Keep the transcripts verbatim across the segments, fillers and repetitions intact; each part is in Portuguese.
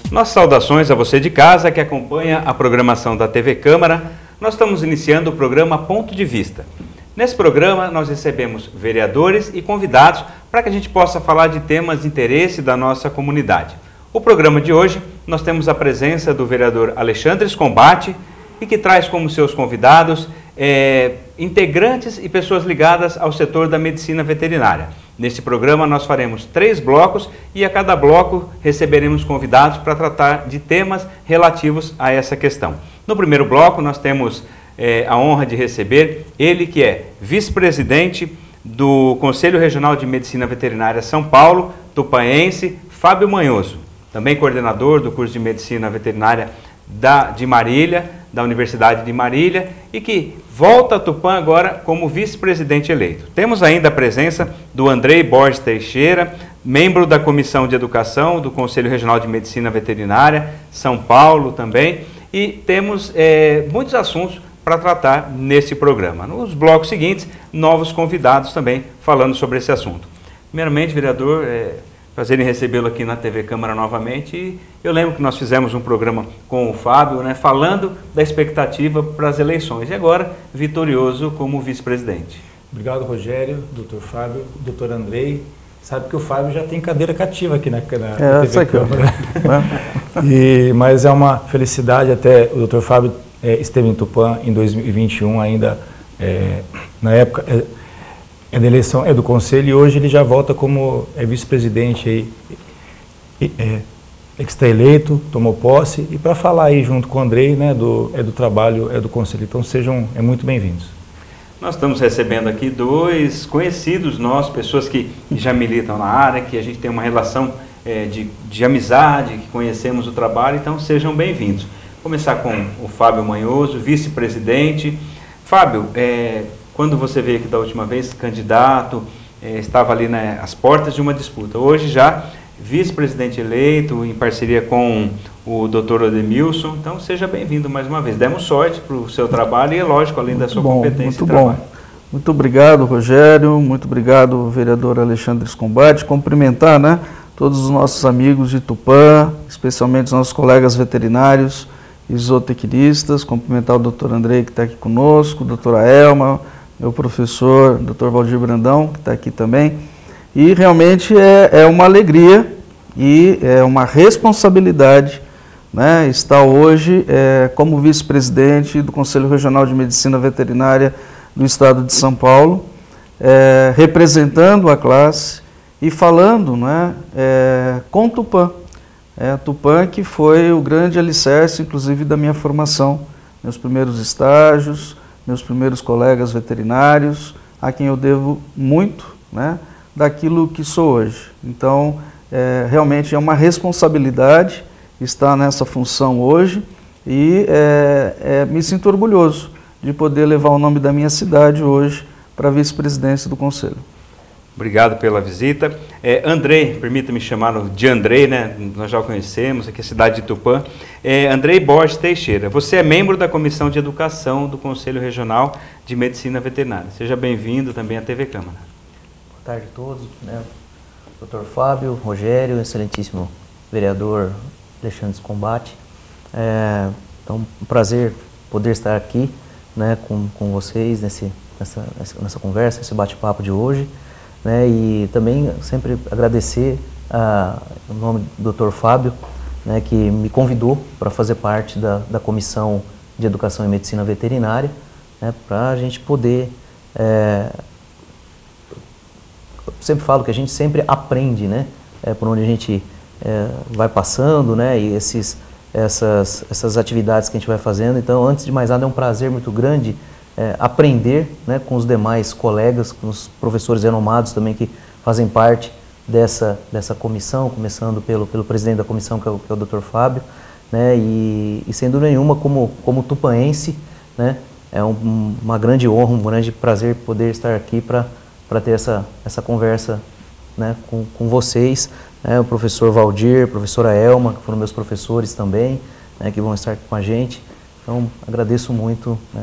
Nossas saudações a você de casa que acompanha a programação da T V Câmara. Nós estamos iniciando o programa Ponto de Vista. Nesse programa nós recebemos vereadores e convidados para que a gente possa falar de temas de interesse da nossa comunidade. O programa de hoje nós temos a presença do vereador Alexandre Scombatti e que traz como seus convidados é, integrantes e pessoas ligadas ao setor da medicina veterinária. Neste programa nós faremos três blocos e a cada bloco receberemos convidados para tratar de temas relativos a essa questão. No primeiro bloco nós temos é, a honra de receber ele que é vice-presidente do Conselho Regional de Medicina Veterinária São Paulo, tupanhense, Fábio Manhoso, também coordenador do curso de Medicina Veterinária da, de Marília, da Universidade de Marília, e que volta a Tupã agora como vice-presidente eleito. Temos ainda a presença do Andrei Borges Teixeira, membro da Comissão de Educação do Conselho Regional de Medicina Veterinária, São Paulo também, e temos é, muitos assuntos para tratar nesse programa. Nos blocos seguintes, novos convidados também falando sobre esse assunto. Primeiramente, vereador, é prazer em recebê-lo aqui na T V Câmara novamente. E eu lembro que nós fizemos um programa com o Fábio, né, falando da expectativa para as eleições. E agora, vitorioso como vice-presidente. Obrigado, Rogério, doutor Fábio, doutor Andrei. Sabe que o Fábio já tem cadeira cativa aqui na, na é, T V Câmara. e, mas é uma felicidade até o doutor Fábio é, esteve em Tupã em dois mil e vinte e um ainda, é, na época... É, É da eleição, é do Conselho, e hoje ele já volta como é, vice-presidente aí, é, é, que está eleito, tomou posse, e para falar aí junto com o Andrei, né, do, é do trabalho, é do Conselho. Então sejam é, muito bem-vindos. Nós estamos recebendo aqui dois conhecidos nossos, pessoas que já militam na área, que a gente tem uma relação é, de, de amizade, que conhecemos o trabalho, então sejam bem-vindos. Vou começar com o Fábio Manhoso, vice-presidente. Fábio, é, quando você veio aqui da última vez, candidato, eh, estava ali né, às portas de uma disputa. Hoje já vice-presidente eleito, em parceria com o doutor Odemilson. Então, seja bem-vindo mais uma vez. Demos sorte para o seu trabalho e, é lógico, além muito da sua bom, competência muito e bom. trabalho. Muito obrigado, Rogério. Muito obrigado, vereador Alexandre Scombatti. Cumprimentar né, todos os nossos amigos de Tupã, especialmente os nossos colegas veterinários e zootecnistas. Cumprimentar o doutor Andrei, que está aqui conosco, a doutora Elma, meu professor, doutor Valdir Brandão, que está aqui também, e realmente é, é uma alegria e é uma responsabilidade né, estar hoje é, como vice-presidente do Conselho Regional de Medicina Veterinária do Estado de São Paulo, é, representando a classe e falando né, é, com Tupã. É, Tupã que foi o grande alicerce, inclusive, da minha formação, meus primeiros estágios, meus primeiros colegas veterinários, a quem eu devo muito né, daquilo que sou hoje. Então, é, realmente é uma responsabilidade estar nessa função hoje e é, é, me sinto orgulhoso de poder levar o nome da minha cidade hoje para a vice-presidência do Conselho. Obrigado pela visita. É, Andrei, permita-me chamá-lo de Andrei, né? Nós já o conhecemos, aqui é a cidade de Tupã. É, Andrei Borges Teixeira, você é membro da Comissão de Educação do Conselho Regional de Medicina Veterinária. Seja bem-vindo também à T V Câmara. Boa tarde a todos, né? doutor Fábio, Rogério, excelentíssimo vereador Alexandre Scombatti. É, então, um prazer poder estar aqui né, com, com vocês nesse, nessa, nessa conversa, nesse bate-papo de hoje. Né, e também sempre agradecer a, o nome do doutor Fábio, né, que me convidou para fazer parte da, da Comissão de Educação e Medicina Veterinária, né, para a gente poder... É, eu sempre falo que a gente sempre aprende, né, é, por onde a gente é, vai passando, né, e esses, essas, essas atividades que a gente vai fazendo. Então, antes de mais nada, é um prazer muito grande É, aprender né, com os demais colegas, com os professores renomados também que fazem parte dessa, dessa comissão, começando pelo, pelo presidente da comissão, que é o, que é o doutor Fábio, né, e, e sem dúvida nenhuma, como, como tupanense, né, é um, uma grande honra, um grande prazer poder estar aqui para ter essa, essa conversa né, com, com vocês, né, o professor Valdir, a professora Elma, que foram meus professores também, né, que vão estar aqui com a gente. Então, agradeço muito, né,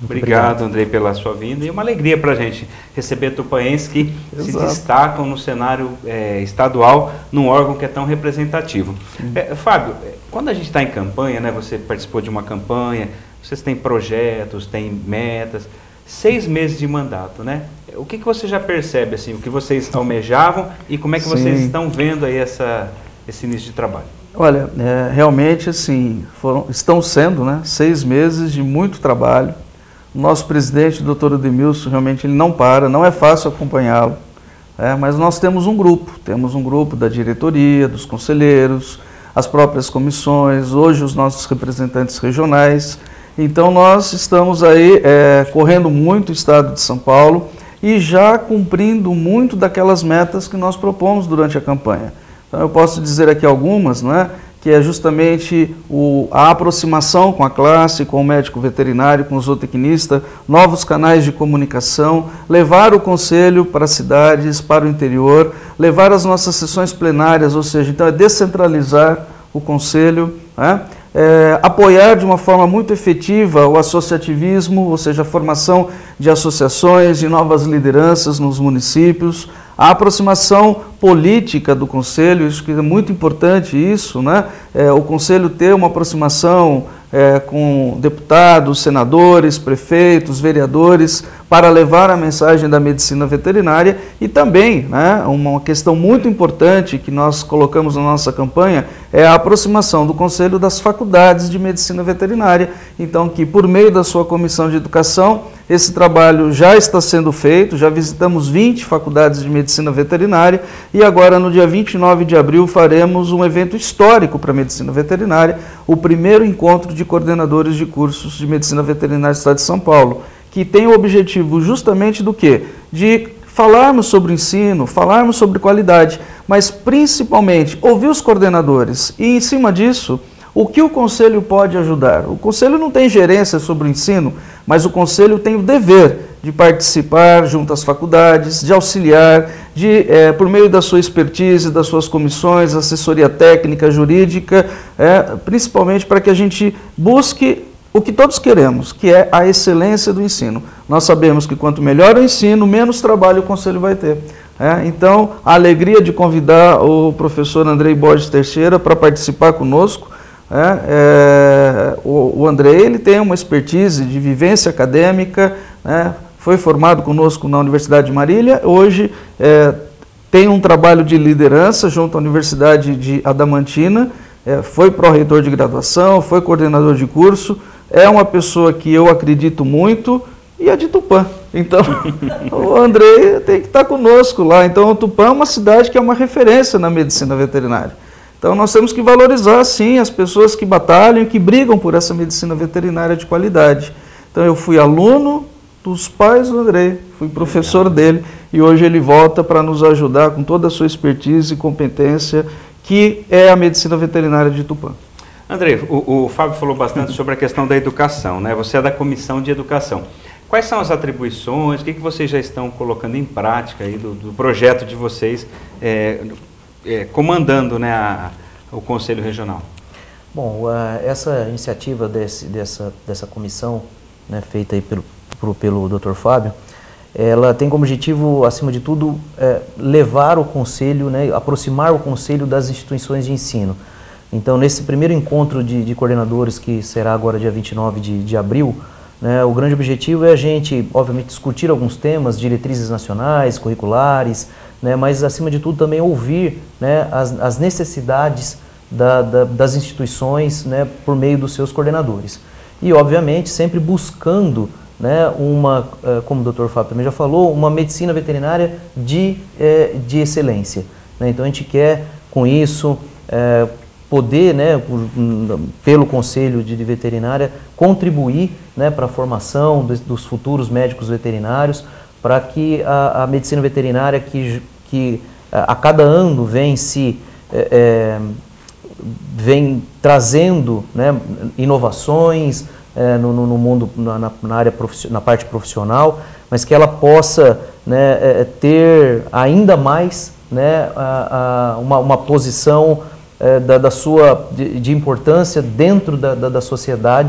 Obrigado, obrigado, Andrei, pela sua vinda, e uma alegria para a gente receber tupaenses que se Exato. destacam no cenário é, estadual, num órgão que é tão representativo. É, Fábio, quando a gente está em campanha, né, você participou de uma campanha, vocês têm projetos, têm metas, seis meses de mandato, né? O que, que você já percebe, assim, o que vocês almejavam e como é que Sim. vocês estão vendo aí essa, esse início de trabalho? Olha, é, realmente assim, foram, estão sendo, né, seis meses de muito trabalho. O nosso presidente, o doutor Ademilson, realmente ele não para, não é fácil acompanhá-lo, é, mas nós temos um grupo, temos um grupo da diretoria, dos conselheiros, as próprias comissões, hoje os nossos representantes regionais. Então nós estamos aí é, correndo muito o estado de São Paulo e já cumprindo muito daquelas metas que nós propomos durante a campanha. Então eu posso dizer aqui algumas, né, que é justamente o, a aproximação com a classe, com o médico veterinário, com o zootecnista, novos canais de comunicação, levar o conselho para as cidades, para o interior, levar as nossas sessões plenárias, ou seja, então é descentralizar o conselho, né? É, apoiar de uma forma muito efetiva o associativismo, ou seja, a formação de associações, de novas lideranças nos municípios, a aproximação política do Conselho, isso que é muito importante isso, né? É, o Conselho ter uma aproximação é, com deputados, senadores, prefeitos, vereadores, para levar a mensagem da medicina veterinária e também, né, uma questão muito importante que nós colocamos na nossa campanha é a aproximação do Conselho das faculdades de medicina veterinária. Então, que por meio da sua comissão de educação, esse trabalho já está sendo feito, já visitamos vinte faculdades de medicina veterinária e agora no dia vinte e nove de abril faremos um evento histórico para a medicina veterinária, o primeiro encontro de coordenadores de cursos de medicina veterinária do estado de São Paulo, que tem o objetivo justamente do quê? De falarmos sobre ensino, falarmos sobre qualidade, mas principalmente ouvir os coordenadores e em cima disso, o que o Conselho pode ajudar? O Conselho não tem gerência sobre o ensino, mas o Conselho tem o dever de participar junto às faculdades, de auxiliar, de, é, por meio da sua expertise, das suas comissões, assessoria técnica, jurídica, é, principalmente para que a gente busque o que todos queremos, que é a excelência do ensino. Nós sabemos que quanto melhor o ensino, menos trabalho o Conselho vai ter. É, então, a alegria de convidar o professor Andrei Borges Teixeira para participar conosco. É, é, o, o Andrei ele tem uma expertise de vivência acadêmica, né, foi formado conosco na Universidade de Marília, hoje é, tem um trabalho de liderança junto à Universidade de Adamantina, é, foi pró-reitor de graduação, foi coordenador de curso, é uma pessoa que eu acredito muito e é de Tupã. Então, o Andrei tem que estar conosco lá. Então, o Tupã é uma cidade que é uma referência na medicina veterinária. Então, nós temos que valorizar, sim, as pessoas que batalham e que brigam por essa medicina veterinária de qualidade. Então, eu fui aluno dos pais do Andrei, fui professor dele e hoje ele volta para nos ajudar com toda a sua expertise e competência, que é a medicina veterinária de Tupã. Andrei, o, o Fábio falou bastante sobre a questão da educação, né? Você é da Comissão de Educação. Quais são as atribuições, o que, que vocês já estão colocando em prática aí do, do projeto de vocês, é, é, comandando, né, a, o Conselho Regional? Bom, uh, essa iniciativa desse, dessa, dessa comissão, né, feita aí pelo, pro, pelo doutor Fábio, ela tem como objetivo, acima de tudo, é, levar o Conselho, né, aproximar o Conselho das instituições de ensino. Então, nesse primeiro encontro de, de coordenadores, que será agora dia vinte e nove de, de abril, né, o grande objetivo é a gente, obviamente, discutir alguns temas, diretrizes nacionais, curriculares, né, mas, acima de tudo, também ouvir, né, as, as necessidades da, da, das instituições, né, por meio dos seus coordenadores. E, obviamente, sempre buscando, né, uma, como o doutor Fábio também já falou, uma medicina veterinária de, de excelência. Né? Então, a gente quer, com isso, é, poder, né, por, pelo Conselho de Veterinária, contribuir, né, para a formação dos, dos futuros médicos veterinários, para que a, a medicina veterinária, que, que a cada ano vem se é, é, vem trazendo, né, inovações é, no, no mundo, na, na, área na parte profissional, mas que ela possa, né, é, ter ainda mais, né, a, a, uma, uma posição é, da, da sua, de, de importância dentro da, da, da sociedade,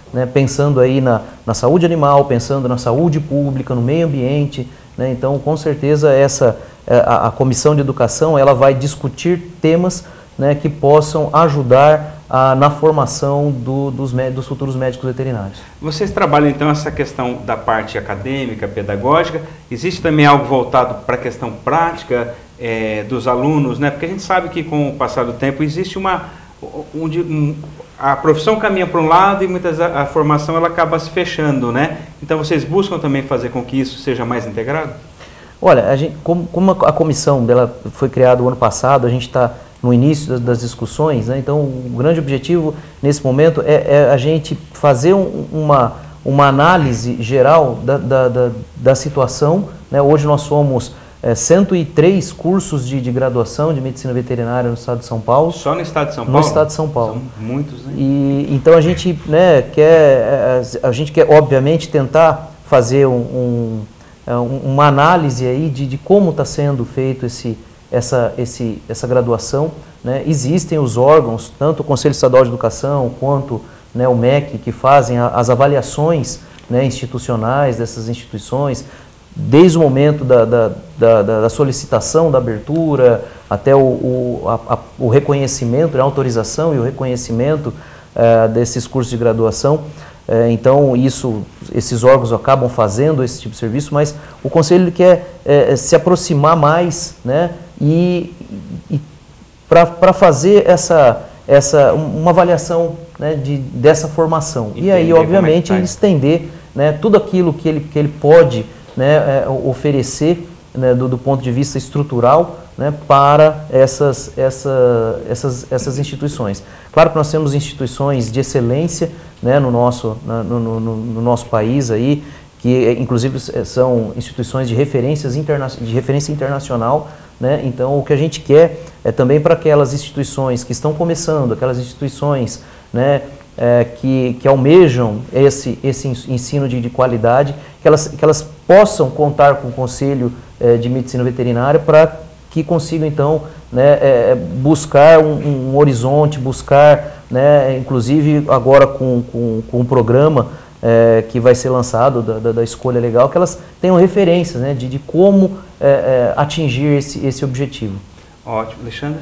né, pensando aí na, na saúde animal, pensando na saúde pública, no meio ambiente, né, então com certeza essa, a, a Comissão de Educação ela vai discutir temas, né, que possam ajudar a, na formação do, dos, dos futuros médicos veterinários. Vocês trabalham então essa questão da parte acadêmica, pedagógica, existe também algo voltado para a questão prática é, dos alunos, né? Porque a gente sabe que com o passar do tempo existe uma... Um, um, a profissão caminha para um lado e muitas a, a formação ela acaba se fechando, né? Então vocês buscam também fazer com que isso seja mais integrado? Olha, a gente, como, como a comissão dela foi criada o ano passado, a gente está no início das, das discussões, né? Então o grande objetivo nesse momento é, é a gente fazer um, uma, uma análise geral da, da, da, da situação, né? Hoje nós somos é, cento e três cursos de, de graduação de medicina veterinária no estado de São Paulo. Só no estado de São Paulo? No estado de São Paulo. São muitos, né? E, então a gente, né, quer, a gente quer obviamente tentar fazer um, um, uma análise aí de, de como está sendo feito esse Essa, esse, essa graduação, né? Existem os órgãos, tanto o Conselho Estadual de Educação quanto, né, o M E C, que fazem a, as avaliações, né, institucionais dessas instituições, desde o momento da, da, da, da solicitação da abertura até o, o, a, a, o reconhecimento, a autorização e o reconhecimento uh, desses cursos de graduação. É, então, isso, esses órgãos acabam fazendo esse tipo de serviço, mas o Conselho quer é, se aproximar mais, né, e, e para fazer essa, essa, uma avaliação, né, de, dessa formação. Entender, e aí, obviamente, é estender, né, tudo aquilo que ele, que ele pode, né, é, oferecer, né, do, do ponto de vista estrutural, né, para essas, essa, essas, essas instituições. Claro que nós temos instituições de excelência, né, no, nosso, na, no, no, no nosso país, aí, que inclusive são instituições de, referências interna de referência internacional, né? Então o que a gente quer é também para aquelas instituições que estão começando, aquelas instituições, né, é, que, que almejam esse, esse ensino de, de qualidade, que elas, que elas possam contar com o Conselho é, de Medicina Veterinária para que consigam, então, né, é, buscar um, um horizonte, buscar, né, inclusive agora com, com, com um programa é, que vai ser lançado da, da, da Escolha Legal, que elas tenham referências, né, de, de como é, é, atingir esse, esse objetivo. Ótimo. Alexandre?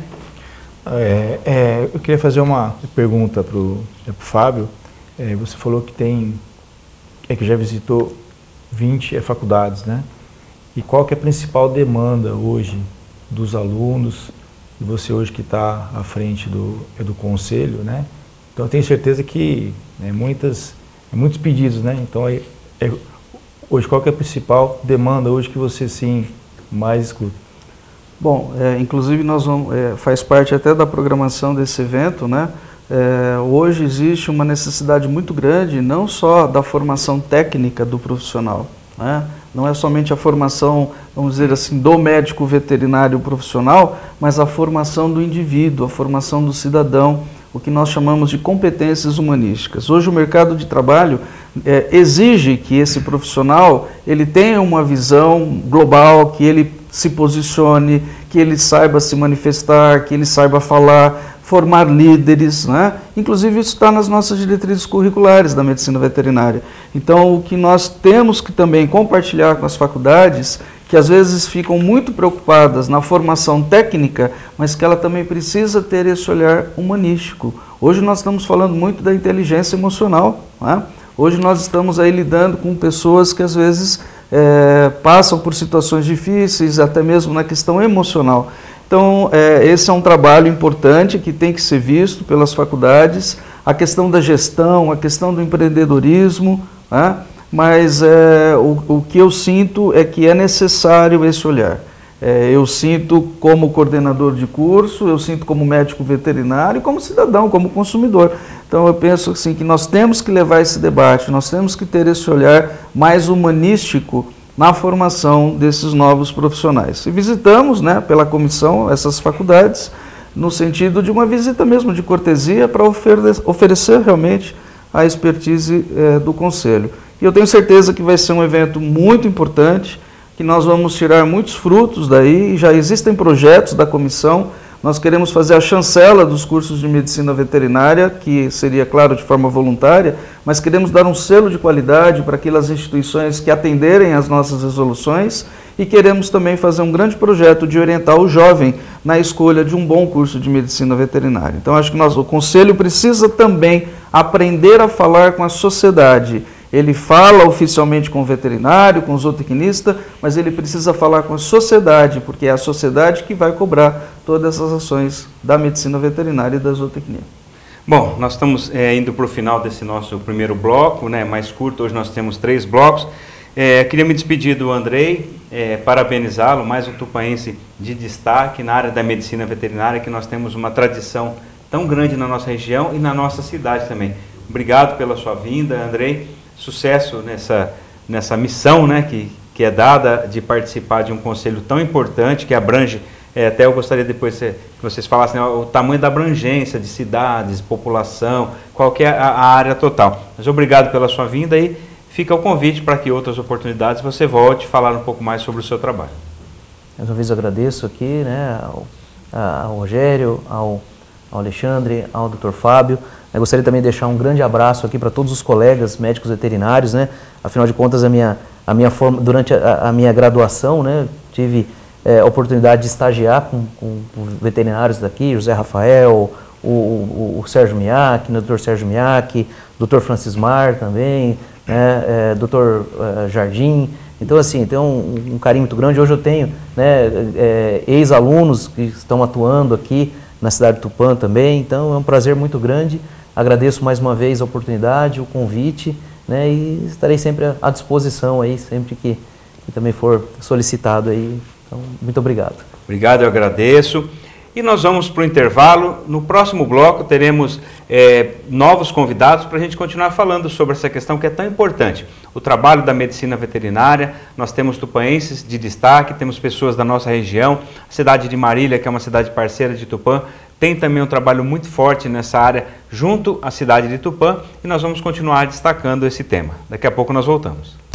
É, é, eu queria fazer uma pergunta para o é, Fábio. É, você falou que tem, é, que já visitou vinte é, faculdades, né? E qual que é a principal demanda hoje dos alunos, e você hoje que está à frente do, é do conselho, né? Então eu tenho certeza que né, muitas, muitos pedidos, né? Então é, é, hoje qual que é a principal demanda hoje que você sim mais escuta? Bom, é, inclusive nós vamos, é, faz parte até da programação desse evento, né? É, hoje existe uma necessidade muito grande, não só da formação técnica do profissional, né? Não é somente a formação, vamos dizer assim, do médico veterinário profissional, mas a formação do indivíduo, a formação do cidadão, o que nós chamamos de competências humanísticas. Hoje o mercado de trabalho é, exige que esse profissional ele tenha uma visão global, que ele se posicione, que ele saiba se manifestar, que ele saiba falar, formar líderes, né? Inclusive isso está nas nossas diretrizes curriculares da medicina veterinária. Então o que nós temos que também compartilhar com as faculdades, que às vezes ficam muito preocupadas na formação técnica, mas que ela também precisa ter esse olhar humanístico. Hoje nós estamos falando muito da inteligência emocional, né? Hoje nós estamos aí lidando com pessoas que às vezes é, passam por situações difíceis, até mesmo na questão emocional. Então, é, esse é um trabalho importante que tem que ser visto pelas faculdades, a questão da gestão, a questão do empreendedorismo, né? Mas é, o, o que eu sinto é que é necessário esse olhar. É, eu sinto como coordenador de curso, eu sinto como médico veterinário, como cidadão, como consumidor. Então eu penso assim, que nós temos que levar esse debate, nós temos que ter esse olhar mais humanístico na formação desses novos profissionais. E visitamos, né, pela comissão, essas faculdades, no sentido de uma visita mesmo de cortesia para ofere- oferecer realmente a expertise eh, do Conselho. E eu tenho certeza que vai ser um evento muito importante, que nós vamos tirar muitos frutos daí, já existem projetos da comissão Nós queremos fazer a chancela dos cursos de medicina veterinária, que seria, claro, de forma voluntária, mas queremos dar um selo de qualidade para aquelas instituições que atenderem às nossas resoluções e queremos também fazer um grande projeto de orientar o jovem na escolha de um bom curso de medicina veterinária. Então, acho que nós, o Conselho precisa também aprender a falar com a sociedade. Ele fala oficialmente com o veterinário, com o zootecnista, mas ele precisa falar com a sociedade, porque é a sociedade que vai cobrar todas essas ações da medicina veterinária e da zootecnia. Bom, nós estamos é, indo para o final desse nosso primeiro bloco, né, mais curto, hoje nós temos três blocos. É, queria me despedir do Andrei, é, parabenizá-lo, mais um tupaense de destaque na área da medicina veterinária, que nós temos uma tradição tão grande na nossa região e na nossa cidade também. Obrigado pela sua vinda, Andrei. Sucesso nessa, nessa missão, né, que, que é dada de participar de um conselho tão importante, que abrange, é, até eu gostaria depois que vocês falassem, né, o tamanho da abrangência de cidades, população, qual que é a, a área total. Mas obrigado pela sua vinda e fica o convite para que outras oportunidades você volte a falar um pouco mais sobre o seu trabalho. Mais uma vez eu agradeço aqui, né, ao, ao Rogério, ao, ao Alexandre, ao doutor Fábio. Eu gostaria também de deixar um grande abraço aqui para todos os colegas médicos veterinários, né? Afinal de contas, a minha, a minha forma, durante a, a minha graduação, né, tive é, a oportunidade de estagiar com, com, com veterinários daqui, José Rafael, o, o, o Sérgio Miak, o doutor Sérgio Miak, doutor Francismar também, né, é, doutor é, Jardim. Então, assim, tem um, um carinho muito grande. Hoje eu tenho, né, é, ex-alunos que estão atuando aqui na cidade de Tupã também, então é um prazer muito grande. Agradeço mais uma vez a oportunidade, o convite, né, e estarei sempre à disposição aí, sempre que, que também for solicitado aí. Então, muito obrigado. Obrigado, eu agradeço. E nós vamos para o intervalo. No próximo bloco teremos é, novos convidados para a gente continuar falando sobre essa questão que é tão importante. O trabalho da medicina veterinária, nós temos tupaenses de destaque, temos pessoas da nossa região, a cidade de Marília, que é uma cidade parceira de Tupã, tem também um trabalho muito forte nessa área junto à cidade de Tupã e nós vamos continuar destacando esse tema. Daqui a pouco nós voltamos.